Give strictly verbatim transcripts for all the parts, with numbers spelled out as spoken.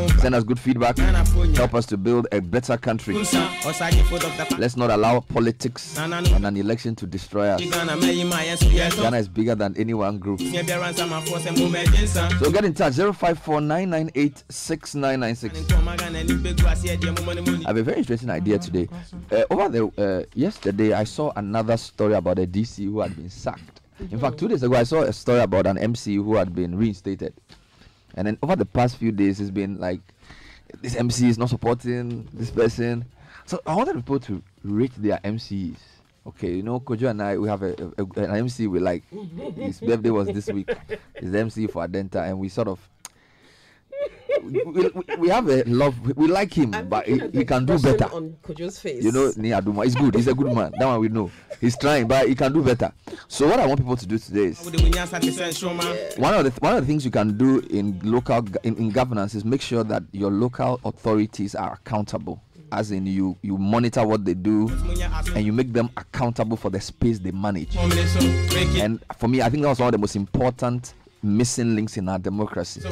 Send us good feedback. Help us to build a better country. Let's not allow politics and an election to destroy us. Ghana is bigger than any one group. So get in touch. zero five four nine nine eight six nine nine six. I have a very interesting idea today. Uh, over the uh, yesterday, I saw another story about a D C who had been sacked. In fact, two days ago, I saw a story about an M C who had been reinstated. And then over the past few days, it's been like, this M C is not supporting this person. So I wanted people to rate their M Cs. Okay, you know, Kojo and I, we have a, a, a, an M C we like. His birthday was this week. He's the M C for Adenta, and we sort of, we, we, we have a love. We like him, I'm but he, he can do better. On Kojo's face. You know, Ni Aduma, he's good. He's a good man. That one we know. He's trying, but he can do better. So what I want people to do today is, one of the one of the things you can do in local in, in governance is make sure that your local authorities are accountable. As in, you you monitor what they do and you make them accountable for the space they manage. And for me, I think that's one of the most important missing links in our democracy.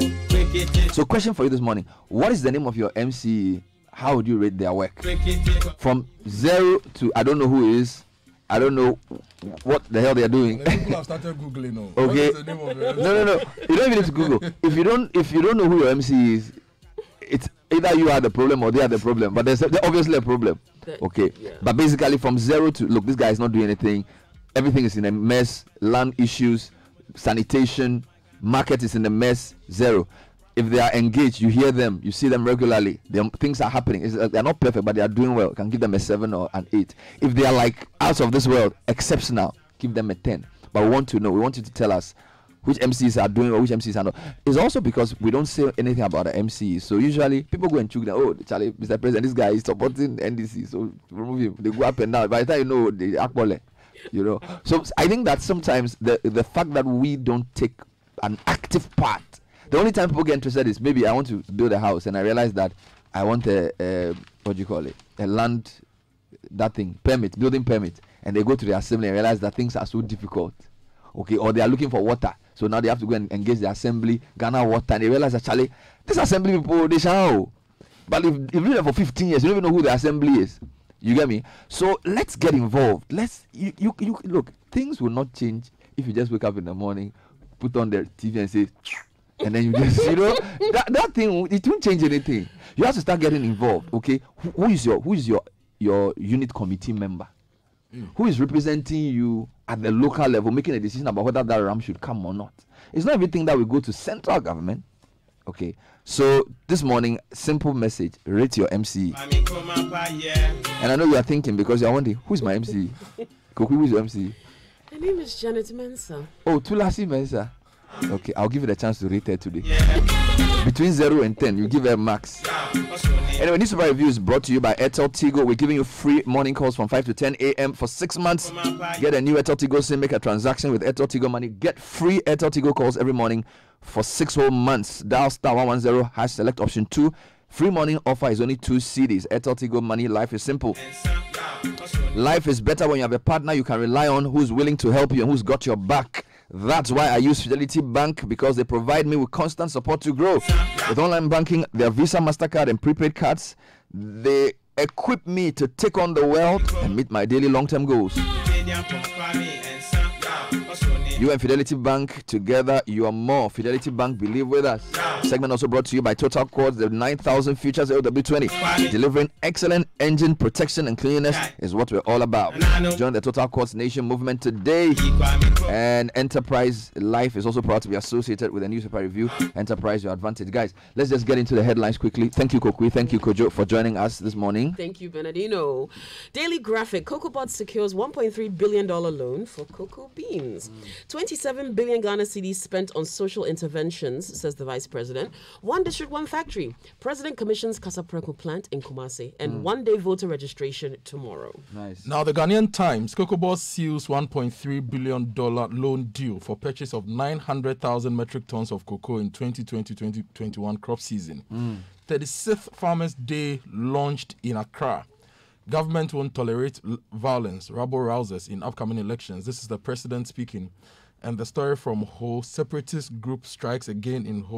So question for you this morning: what is the name of your M C? How would you rate their work? From zero to I don't know who is, I don't know what the hell they are doing. People have started googling now. Okay. What is the name of your no, no, no. You don't even need to Google. If you don't, if you don't know who your M C is, it's either you are the problem or they are the problem. But there's, there's obviously a problem. Okay. Yeah. But basically, from zero to look, this guy is not doing anything. Everything is in a mess. Land issues, sanitation, market is in a mess. Zero. If they are engaged, you hear them, you see them regularly. Them, things are happening. It's, uh, they are not perfect, but they are doing well. You can give them a seven or an eight. If they are like out of this world, exceptional, give them a ten. But we want to know. We want you to tell us which M Cs are doing or which M Cs are not. It's also because we don't say anything about the M Cs. So usually people go and choose them. Oh, Charlie, Mister President, this guy is supporting N D C, so remove him. They go up and down. By the time you know, they actually, you know. So I think that sometimes the the fact that we don't take an active part. The only time people get interested is maybe I want to build a house and I realize that I want a, a what do you call it, a land, that thing, permit, building permit, and they go to the assembly and realize that things are so difficult, okay, or they are looking for water, so now they have to go and engage the assembly, Ghana Water, and they realize actually this assembly people they shall, but if if you're there for fifteen years, you don't even know who the assembly is. You get me? So let's get involved. Let's you you, you look. Things will not change if you just wake up in the morning, put on the T V and say. And then you just, you know, that, that thing, it won't change anything. You have to start getting involved, okay? Who, who is your who is your your unit committee member? Mm. Who is representing you at the local level, making a decision about whether that RAM should come or not? It's not everything that we go to central government, okay? So this morning, simple message: rate your M C. And I know you are thinking because you are wondering, who is my M C? Who is your M C? Her name is Janet Mensah. Oh, Tulasi Mensah. Okay, I'll give it a chance to rate her today. Yeah. Between zero and ten, you give her max. Anyway, this super review is brought to you by Airtel Tigo. We're giving you free morning calls from five to ten a.m. for six months. Get a new Airtel Tigo SIM, make a transaction with Airtel Tigo Money. Get free Airtel Tigo calls every morning for six whole months. Dial star one one zero, hash select option two. Free morning offer is only two C Ds. Airtel Tigo Money, life is simple. Life is better when you have a partner you can rely on who's willing to help you and who's got your back. That's why I use Fidelity Bank, because they provide me with constant support to grow. With online banking, their Visa, MasterCard, and prepaid cards, they equip me to take on the world and meet my daily long-term goals. You and Fidelity Bank together, you are more. Fidelity Bank, believe with us. Segment also brought to you by Total Quartz, the nine thousand features L W twenty. Delivering excellent engine protection and cleanliness is what we're all about. Join the Total Quartz Nation movement today. And Enterprise Life is also proud to be associated with a newspaper review. Enterprise, your advantage. Guys, let's just get into the headlines quickly. Thank you, Kokui. Thank you, Kojo, for joining us this morning. Thank you, Bernardino. Daily Graphic, CocoaBot secures one point three billion dollars loan for cocoa beans. Mm. twenty-seven billion Ghana cedis spent on social interventions, says the Vice President. One district, one factory. President commissions Kasapreko plant in Kumasi, and mm. one day voter registration tomorrow. Nice. Now, the Ghanaian Times, CocoaBot seals one point three billion dollars loan deal for purchase of nine hundred thousand metric tons of cocoa in twenty twenty to twenty twenty-one crop season. Mm. thirty-sixth Farmers' Day launched in Accra. Government won't tolerate l- violence, rabble-rousers in upcoming elections. This is the president speaking. And the story from Ho, separatist group strikes again in Ho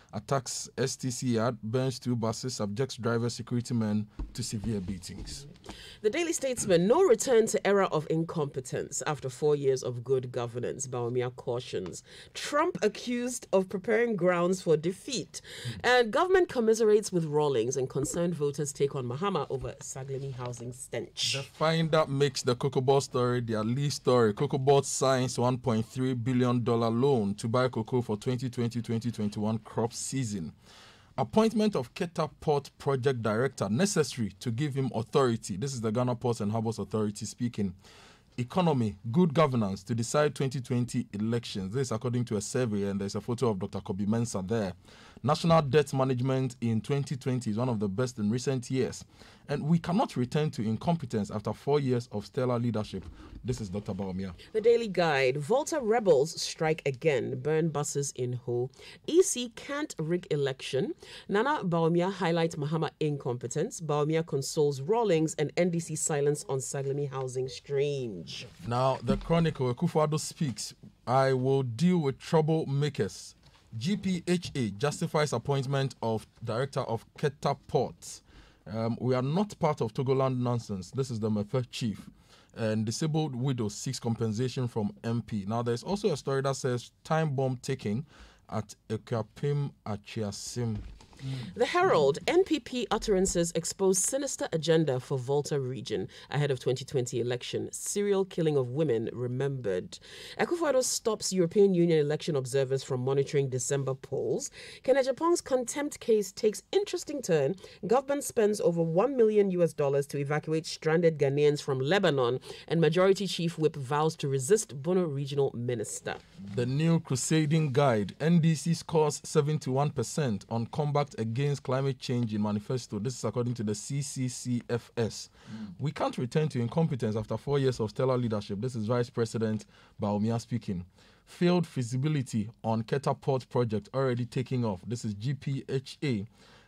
attacks S T C yard, burns two buses, subjects driver security men to severe beatings. The Daily Statesman, no return to era of incompetence after four years of good governance, Bawumia cautions. Trump accused of preparing grounds for defeat. And government commiserates with Rawlings and concerned voters take on Mahama over Saglemi housing stench. The finder makes the COCOBOD story their lead story. COCOBOD signs one point three billion dollars loan to buy cocoa for twenty twenty to twenty twenty-one crop season. Appointment of Keta Port Project Director necessary to give him authority. This is the Ghana Ports and Harbours Authority speaking. Economy, good governance to decide twenty twenty elections. This is according to a survey, and there's a photo of Doctor Kobi Mensah there. National debt management in twenty twenty is one of the best in recent years. And we cannot return to incompetence after four years of stellar leadership. This is Doctor Bawumia. The Daily Guide. Volta rebels strike again. Burn buses in Ho. E C can't rig election. Nana Bawumia highlights Mahama incompetence. Bawumia consoles Rawlings and N D C silence on Saglemi housing strange. Now, the Chronicle, Akufo-Addo speaks. I will deal with troublemakers. G P H A justifies appointment of Director of Keta Ports. Um, we are not part of Togoland nonsense. This is the Mefe chief. And disabled widows seeks compensation from M P. Now, there's also a story that says time bomb taking at Ekuapim Achiasim. The Herald, N P P utterances expose sinister agenda for Volta region ahead of twenty twenty election. Serial killing of women remembered. Akufo-Addo stops European Union election observers from monitoring December polls. Kenneth Japon's contempt case takes interesting turn. Government spends over one million U S dollars to evacuate stranded Ghanaians from Lebanon, and Majority Chief Whip vows to resist Bono regional minister. The new crusading guide, N D C scores seventy-one percent on combat against climate change in manifesto. This is according to the C C C F S. Mm. We can't return to incompetence after four years of stellar leadership. This is Vice President Bawumia speaking. Failed feasibility on Keta Port project already taking off. This is G P H A.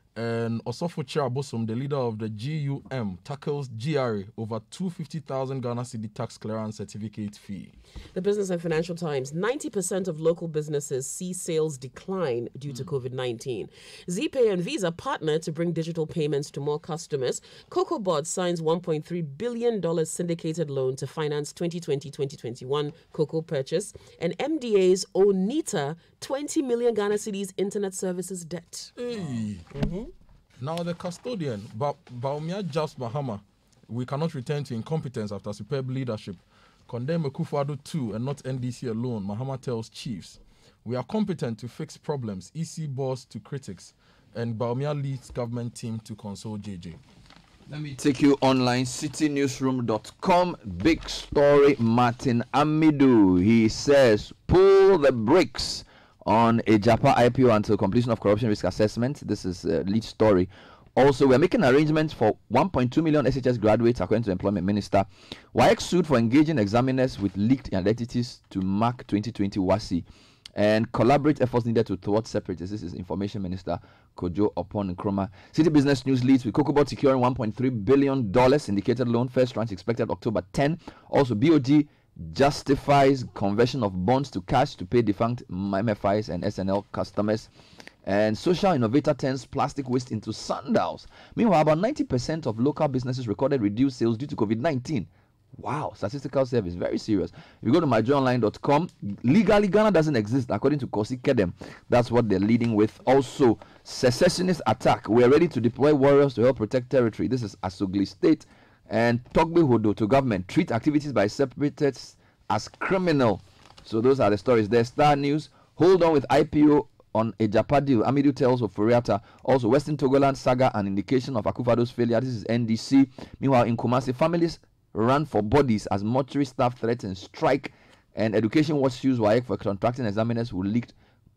And Osofo Chirabosum, the leader of the G U M, tackles G R A over two hundred fifty thousand Ghana Cedi tax clearance certificate fee. The Business and Financial Times, ninety percent of local businesses see sales decline due to mm. COVID nineteen. ZPay and Visa partner to bring digital payments to more customers. COCOBOD signs one point three billion dollars syndicated loan to finance twenty twenty to twenty twenty-one cocoa purchase. And M D A's owe NITA twenty million Ghana Cedis internet services debt. Hey. Mm-hmm. Now the custodian, ba- Bawumia Jabs Mahama, we cannot return to incompetence after superb leadership. Condemn Akufo-Addo too and not N D C alone, Mahama tells chiefs. We are competent to fix problems, E C boss to critics, and Bawumia leads government team to console J J. Let me take you online, city newsroom dot com. Big story, Martin Amidu. He says, pull the brakes on a Japa I P O until completion of corruption risk assessment. This is a lead story. Also, we're making arrangements for one point two million S H S graduates, according to the Employment Minister. W A E C sued for engaging examiners with leaked identities to mark twenty twenty WASSCE. And collaborate efforts needed to thwart separatists. This is Information Minister Kojo Opon Nkrumah. City Business News leads with COCOBOD securing one point three billion dollars syndicated loan. First tranche expected October tenth. Also, B O G justifies conversion of bonds to cash to pay defunct M F Is and S N L customers. And Social Innovator turns plastic waste into sandals. Meanwhile, about ninety percent of local businesses recorded reduced sales due to COVID nineteen. Wow, statistical service, very serious. If you go to my joy online dot com, legally Ghana doesn't exist according to Kosi Kedem. That's what they're leading with. Also, secessionist attack. We're ready to deploy warriors to help protect territory. This is Asogli State. And Togbe Hodo to government. Treat activities by separatists as criminal. So those are the stories there. Star News. Hold on with I P O on a Japa deal. Amidu tells of Furiata. Also, Western Togoland saga, an indication of Akufo-Addo's failure. This is N D C. Meanwhile, in Kumasi, families run for bodies as mortuary staff threaten strike. And Education Watch sues W A E C for contracting examiners who leaked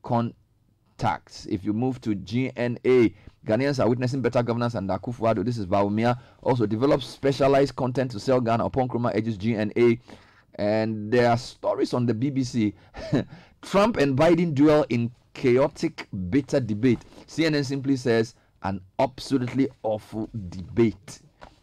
contacts. If you move to G N A, Ghanaians are witnessing better governance under Akufo-Addo. This is Bawumia. Also develops specialized content to sell Ghana. Upon Nkrumah edges G N A. And there are stories on the B B C. Trump and Biden duel in chaotic, bitter debate. C N N simply says, an absolutely awful debate.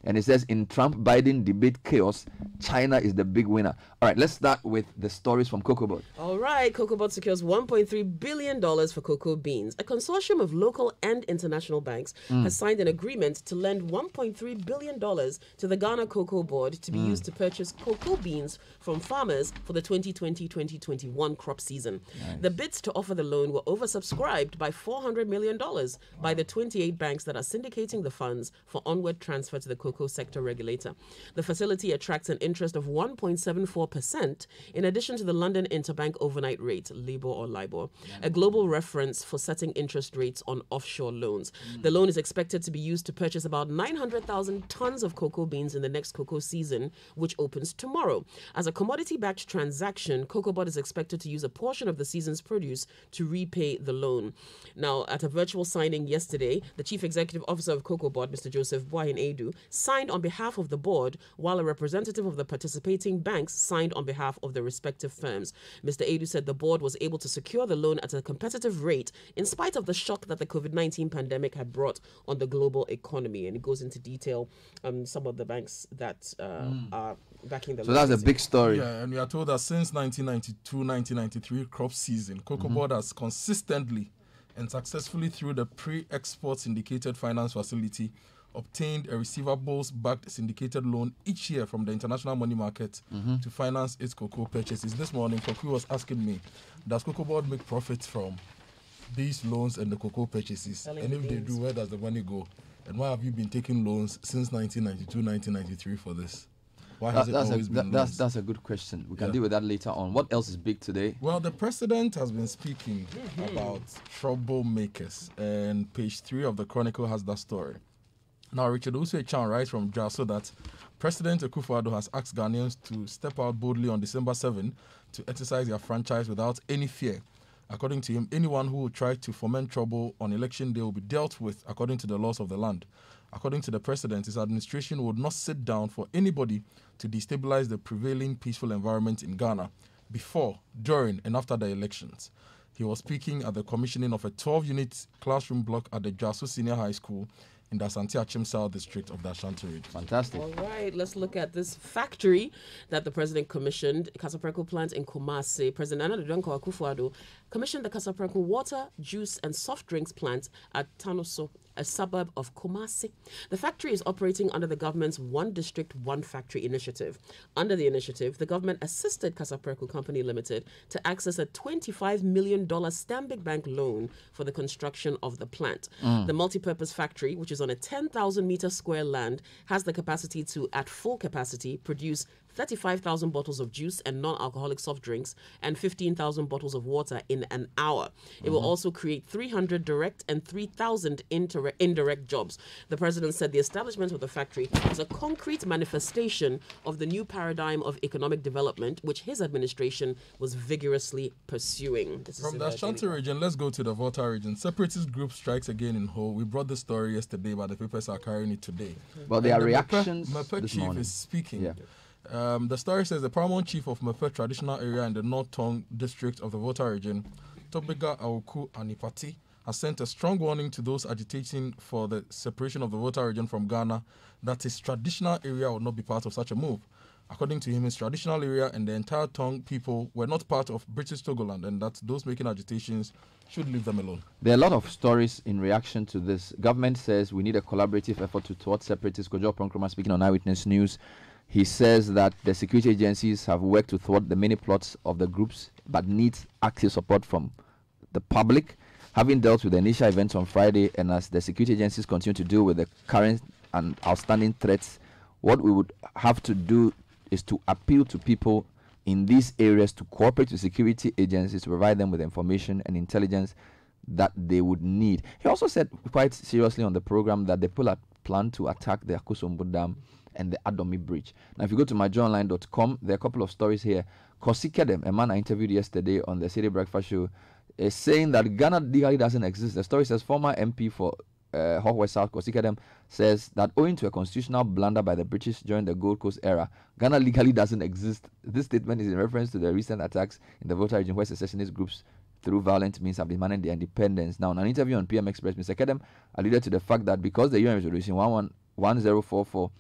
And it says, in Trump-Biden debate chaos, China is the big winner. All right, let's start with the stories from CocoaBoard. All right, CocoaBoard secures one point three billion dollars for cocoa beans. A consortium of local and international banks mm. has signed an agreement to lend one point three billion dollars to the Ghana Cocoa Board to be mm. used to purchase cocoa beans from farmers for the twenty twenty to twenty twenty-one crop season. Nice. The bids to offer the loan were oversubscribed by four hundred million dollars wow. by the twenty-eight banks that are syndicating the funds for onward transfer to the cocoa sector regulator. The facility attracts an interest of one point seven four percent in addition to the London Interbank Overnight Rate, LIBOR or LIBOR, yeah. a global reference for setting interest rates on offshore loans. Mm. The loan is expected to be used to purchase about nine hundred thousand tons of cocoa beans in the next cocoa season, which opens tomorrow. As a commodity-backed transaction, CocoaBoard is expected to use a portion of the season's produce to repay the loan. Now, at a virtual signing yesterday, the Chief Executive Officer of CocoaBoard, Mister Joseph Boahin Edu, signed on behalf of the board, while a representative of the participating banks signed on behalf of the respective firms. Mister Edu said the board was able to secure the loan at a competitive rate in spite of the shock that the COVID nineteen pandemic had brought on the global economy. And it goes into detail um, some of the banks that uh, mm. are backing the So that's a big story. Yeah, and we are told that since nineteen ninety-two nineteen ninety-three crop season, CocoaBoard mm-hmm. has consistently and successfully, through the pre-export syndicated finance facility, obtained a receivables-backed syndicated loan each year from the international money market mm-hmm. to finance its cocoa purchases. This morning, Koku was asking me, does CocoaBoard make profits from these loans and the cocoa purchases? Selling and if they do, where does the money go? And why have you been taking loans since nineteen ninety-two nineteen ninety-three for this? Why has that, it that's always a, been that, that's, that's a good question. We can yeah. deal with that later on. What else is big today? Well, the president has been speaking mm-hmm. about troublemakers, and page three of the Chronicle has that story. Now, Richard Usue-Chan writes from Jaso that President Akufo-Addo has asked Ghanaians to step out boldly on December seventh to exercise their franchise without any fear. According to him, anyone who will try to foment trouble on election day will be dealt with according to the laws of the land. According to the president, his administration would not sit down for anybody to destabilize the prevailing peaceful environment in Ghana before, during, and after the elections. He was speaking at the commissioning of a twelve-unit classroom block at the Jaso Senior High School in the Asante Achim South district of the Ashanti region. Fantastic. All right, let's look at this factory that the president commissioned, Kasapreko plant in Kumasi. President Nana Dankwa Akufo-Addo commissioned the Kasapreko water, juice, and soft drinks plant at Tanoso, a suburb of Kumasi. The factory is operating under the government's One District, One Factory initiative. Under the initiative, the government assisted Kasapreko Company Limited to access a twenty-five million dollars Stanbic Bank loan for the construction of the plant. Mm. The multi-purpose factory, which is on a ten thousand meter square land, has the capacity to, at full capacity, produce thirty-five thousand bottles of juice and non-alcoholic soft drinks and fifteen thousand bottles of water in an hour. It mm-hmm. will also create three hundred direct and three thousand inter- indirect jobs. The president said the establishment of the factory is a concrete manifestation of the new paradigm of economic development, which his administration was vigorously pursuing. This From the Ashanti region, let's go to the Volta region. Separatist group strikes again in Ho. We brought this story yesterday, but the papers are carrying it today. Well, there are reactions Mepe this chief morning. is speaking. Yeah. Um, the story says the paramount chief of Mepe traditional area in the North Tongue district of the Volta region, Tobega Aoku Anipati, has sent a strong warning to those agitating for the separation of the Volta region from Ghana that his traditional area will not be part of such a move. According to him, his traditional area and the entire Tongue people were not part of British Togoland, and that those making agitations should leave them alone. There are a lot of stories in reaction to this. Government says we need a collaborative effort to thwart separatists. Kojo Pronkroma speaking on Eyewitness News. He says that the security agencies have worked to thwart the many plots of the groups, but needs active support from the public. Having dealt with the initial events on Friday, and as the security agencies continue to deal with the current and outstanding threats, what we would have to do is to appeal to people in these areas to cooperate with security agencies to provide them with information and intelligence that they would need. He also said quite seriously on the program that they plan to attack the Akosombo Dam and the Adomi Bridge. Now, if you go to my joy online dot com, there are a couple of stories here. Kosi Kedem, a man I interviewed yesterday on the City Breakfast Show, is saying that Ghana legally doesn't exist. The story says former M P for uh, Hawk West South, Kosi Kedem, says that owing to a constitutional blunder by the British during the Gold Coast era, Ghana legally doesn't exist. This statement is in reference to the recent attacks in the Volta region where secessionist groups through violent means have demanded their independence. Now, in an interview on P M Express, Mister Kedem alluded to the fact that because the U N Resolution one one one zero four four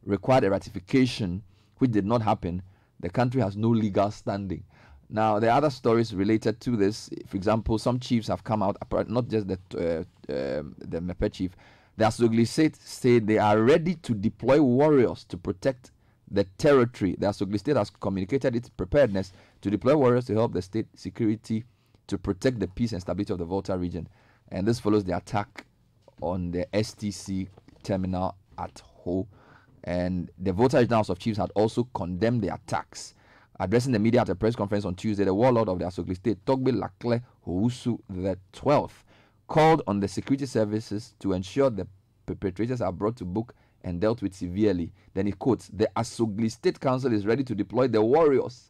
required a ratification, which did not happen, the country has no legal standing. Now, there are other stories related to this. For example, some chiefs have come out, not just the uh, uh, the Mepe chief. The Asogli State say they are ready to deploy warriors to protect the territory. The Asogli State has communicated its preparedness to deploy warriors to help the state security to protect the peace and stability of the Volta region. And this follows the attack on the S T C terminal at Ho. And the Volta Regional House of Chiefs had also condemned the attacks. Addressing the media at a press conference on Tuesday, the warlord of the Asogli State, Togbe Lakle Housu the twelfth, called on the security services to ensure the perpetrators are brought to book and dealt with severely. Then he quotes, "The Asogli State Council is ready to deploy the warriors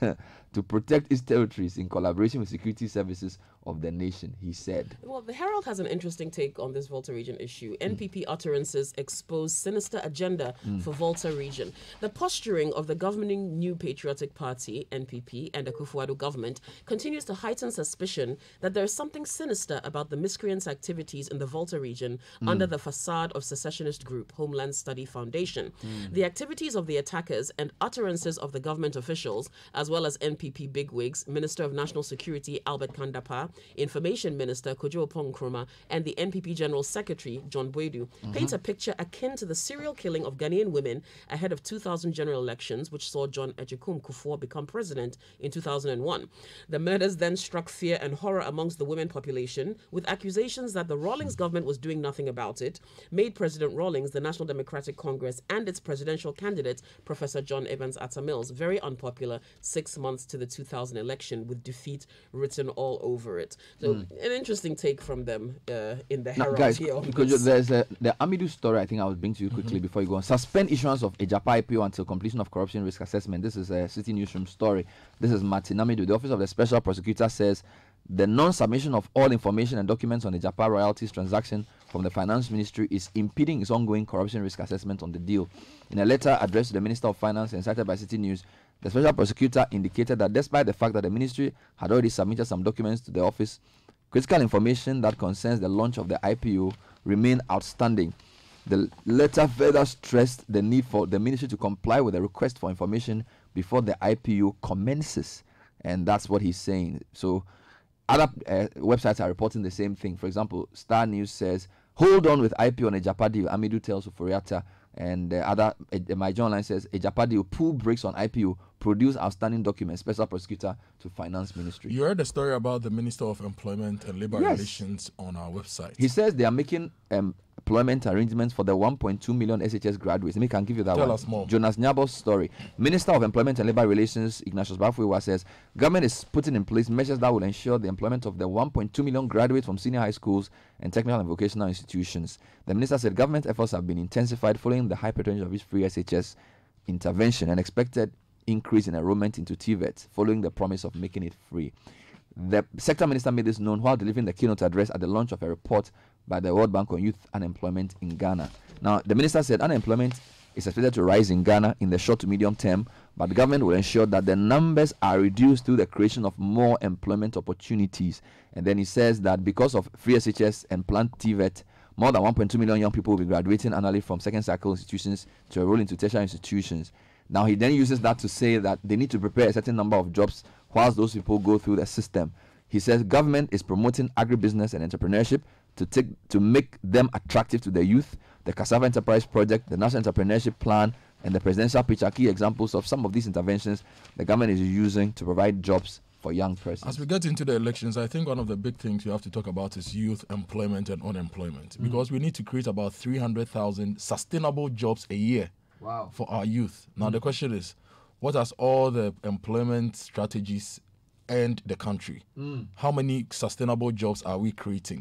to protect its territories in collaboration with security services of the nation," he said. Well, the Herald has an interesting take on this Volta region issue. Mm. N P P utterances expose sinister agenda mm. for Volta region. The posturing of the governing New Patriotic Party, N P P, and the Akufo-Addo government continues to heighten suspicion that there is something sinister about the miscreants' activities in the Volta region mm. under the facade of secessionist group Homeland Study Foundation. Mm. The activities of the attackers and utterances of the government officials, as well as N P P bigwigs, Minister of National Security Albert Kandapa, Information Minister Kojo Oppong-Nkrumah, and the N P P General Secretary John Boydu, mm-hmm. paint a picture akin to the serial killing of Ghanaian women ahead of two thousand general elections, which saw John Agyekum Kufuor become president in two thousand one. The murders then struck fear and horror amongst the women population, with accusations that the Rawlings government was doing nothing about it, made President Rawlings, the National Democratic Congress, and its presidential candidate, Professor John Evans Atta Mills, very unpopular six months to the two thousand election, with defeat written all over it. So mm. an interesting take from them uh, in the Herald. Now, guys, here because there's a, the Amidu story I think I will bring to you quickly mm-hmm. before you go on. Suspend issuance of Ejapa I P O until completion of corruption risk assessment. This is a City Newsroom story. This is Martin Amidu. The Office of the Special Prosecutor says the non-submission of all information and documents on the Ejapa royalties transaction from the Finance Ministry is impeding its ongoing corruption risk assessment on the deal. In a letter addressed to the Minister of Finance and cited by City News, the Special Prosecutor indicated that despite the fact that the Ministry had already submitted some documents to the office, critical information that concerns the launch of the I P O remained outstanding. The letter further stressed the need for the Ministry to comply with the request for information before the I P O commences. And that's what he's saying. So other uh, websites are reporting the same thing. For example, Star News says, hold on with I P O on Ejapa deal, Amidu tells Uforiata. And the other, uh, my journal line says, Ejapa deal, pull brakes on I P O, produce outstanding documents, Special Prosecutor to Finance Ministry. You heard the story about the Minister of Employment and Labour yes. Relations on our website. He says they are making um, employment arrangements for the one point two million S H S graduates. Let me can give you that Tell one. us more. Jonas Nyabo's story. Minister of Employment and Labour Relations, Ignatius Bafuwa, says government is putting in place measures that will ensure the employment of the one point two million graduates from senior high schools and technical and vocational institutions. The minister said government efforts have been intensified following the high patronage of each free S H S intervention and expected increase in enrollment into T V E T following the promise of making it free. The sector minister made this known while delivering the keynote address at the launch of a report by the World Bank on youth unemployment in Ghana. Now, the minister said unemployment is expected to rise in Ghana in the short to medium term, but the government will ensure that the numbers are reduced through the creation of more employment opportunities. And then he says that because of free S H S and planned T V E T, more than one point two million young people will be graduating annually from second cycle institutions to enroll into tertiary institutions. Now, he then uses that to say that they need to prepare a certain number of jobs whilst those people go through the system. He says government is promoting agribusiness and entrepreneurship to take to make them attractive to the youth. The Cassava Enterprise Project, the National Entrepreneurship Plan, and the Presidential Pitch are key examples of some of these interventions the government is using to provide jobs for young persons. As we get into the elections, I think one of the big things you have to talk about is youth employment and unemployment, mm. because we need to create about three hundred thousand sustainable jobs a year. Wow. For our youth. Now, mm. the question is, what has all the employment strategies earned the country? Mm. How many sustainable jobs are we creating?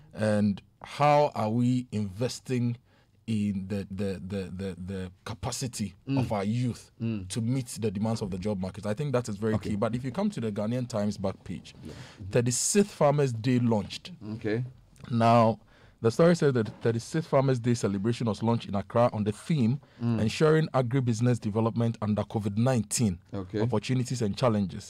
And how are we investing in the the the the, the capacity mm. of our youth mm. to meet the demands of the job market? I think that is very okay. key. But if you come to the Ghanaian Times back page, yeah. mm-hmm. thirty-sixth Farmers' Day launched. Okay. Now, the story says that thirty-sixth Farmers' Day celebration was launched in Accra on the theme mm. ensuring agribusiness development under COVID nineteen okay. opportunities and challenges.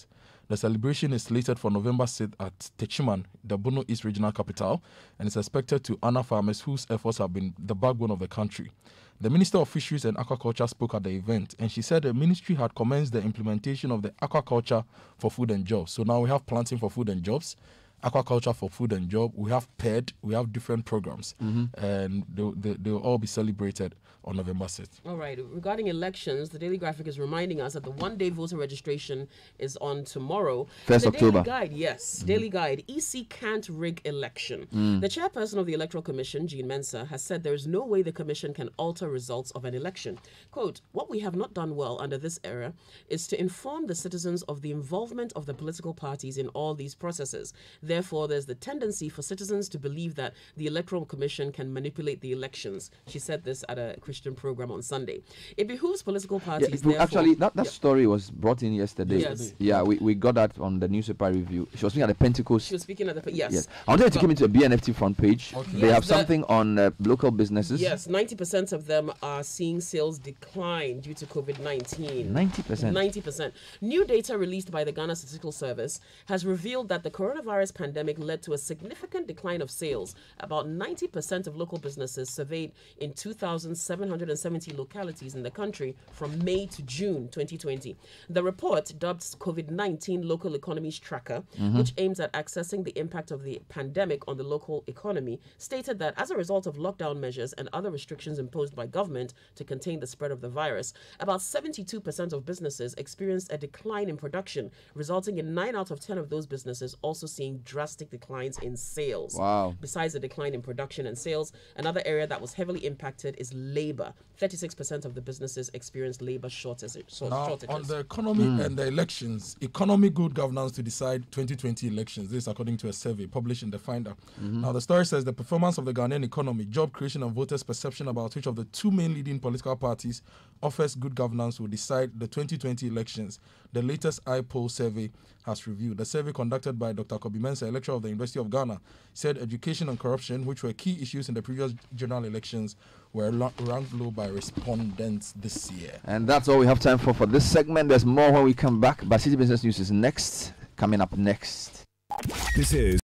The celebration is slated for November sixth at Techiman, the Bono East regional capital, and is expected to honor farmers whose efforts have been the backbone of the country. The Minister of Fisheries and Aquaculture spoke at the event, and she said the ministry had commenced the implementation of the aquaculture for food and jobs. So now we have planting for food and jobs, aquaculture for food and job. We have P E D. We have different programs, mm-hmm. and they'll, they, they'll all be celebrated on November sixth. All right. Regarding elections, the Daily Graphic is reminding us that the one-day voter registration is on tomorrow. First the October. Daily Guide, yes. Mm-hmm. Daily Guide. E C can't rig election. Mm. The chairperson of the Electoral Commission, Jean Mensa, has said there is no way the commission can alter results of an election. Quote, "What we have not done well under this era is to inform the citizens of the involvement of the political parties in all these processes. Therefore, there's the tendency for citizens to believe that the Electoral Commission can manipulate the elections." She said this at a Christian program on Sunday. It behooves political parties. Yeah, actually, that, that yeah. story was brought in yesterday. Yes. Yeah, we, we got that on the newspaper review. She was speaking at the Pentecost. She was speaking at the yes. Yes. I wanted to come into a B N F T front page. Okay. They yes, have something on uh, local businesses. Yes, ninety percent of them are seeing sales decline due to COVID nineteen. ninety percent. ninety percent. New data released by the Ghana Statistical Service has revealed that the coronavirus pandemic led to a significant decline of sales. About ninety percent of local businesses surveyed in two thousand seven hundred seventy localities in the country from May to June twenty twenty. The report, dubbed COVID nineteen Local Economies Tracker, mm-hmm. which aims at accessing the impact of the pandemic on the local economy, stated that as a result of lockdown measures and other restrictions imposed by government to contain the spread of the virus, about seventy-two percent of businesses experienced a decline in production, resulting in nine out of ten of those businesses also seeing drastic declines in sales. Wow. Besides the decline in production and sales, another area that was heavily impacted is labor. thirty-six percent of the businesses experienced labor shortages. Now, on the economy mm. and the elections, economy good governance to decide twenty twenty elections. This is according to a survey published in the Finder. Mm-hmm. Now, the story says the performance of the Ghanaian economy, job creation, and voters' perception about which of the two main leading political parties offers good governance will decide the twenty twenty elections. The latest iPoll survey has reviewed. The survey conducted by Doctor Kobe Mensah, a lecturer of the University of Ghana, said education and corruption, which were key issues in the previous general elections, were lo- ranked low by respondents this year. And that's all we have time for for this segment. There's more when we come back, but City Business News is next, coming up next. This is